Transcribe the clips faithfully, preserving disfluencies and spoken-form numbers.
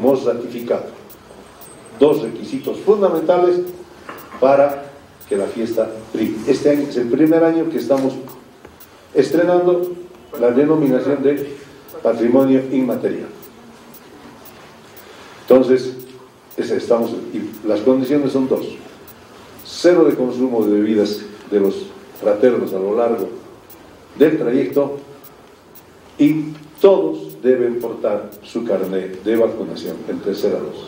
hemos ratificado dos requisitos fundamentales para que la fiesta brille. Este año es el primer año que estamos estrenando la denominación de patrimonio inmaterial. Entonces, estamos, y las condiciones son dos: cero de consumo de bebidas de los fraternos a lo largo del trayecto, y todos deben portar su carnet de vacunación en tercera dosis.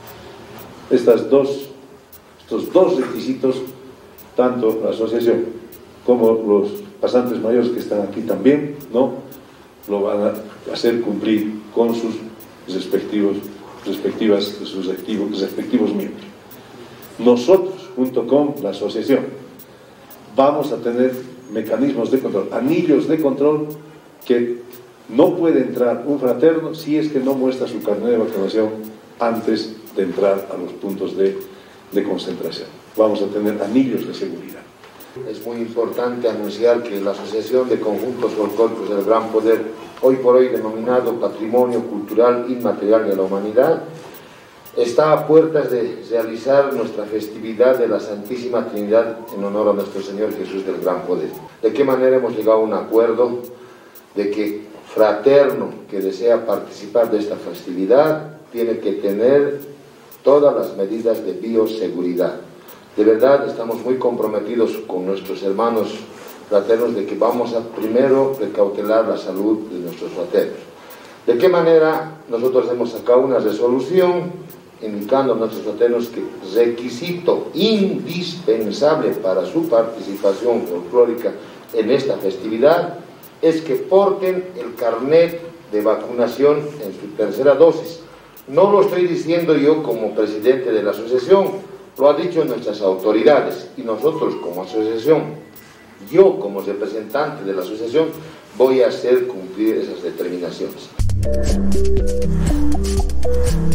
Estas dos, estos dos requisitos, tanto la asociación como los pasantes mayores que están aquí también, ¿no?, lo van a hacer cumplir con sus respectivos, respectivas, sus respectivos, respectivos miembros. Nosotros, junto con la asociación, vamos a tener mecanismos de control, anillos de control, que no puede entrar un fraterno si es que no muestra su carnet de vacunación antes de entrar a los puntos de, de concentración. Vamos a tener anillos de seguridad. Es muy importante anunciar que la Asociación de Conjuntos Folclóricos del Gran Poder, hoy por hoy denominado Patrimonio Cultural Inmaterial de la Humanidad, está a puertas de realizar nuestra festividad de la Santísima Trinidad en honor a nuestro Señor Jesús del Gran Poder. ¿De qué manera hemos llegado a un acuerdo de que fraterno que desea participar de esta festividad tiene que tener todas las medidas de bioseguridad? De verdad estamos muy comprometidos con nuestros hermanos fraternos de que vamos a primero precautelar la salud de nuestros fraternos. ¿De qué manera? Nosotros hemos sacado una resolución indicando a nuestros fraternos que requisito indispensable para su participación folclórica en esta festividad es que porten el carnet de vacunación en su tercera dosis. No lo estoy diciendo yo como presidente de la asociación, lo han dicho nuestras autoridades, y nosotros como asociación, yo como representante de la asociación, voy a hacer cumplir esas determinaciones.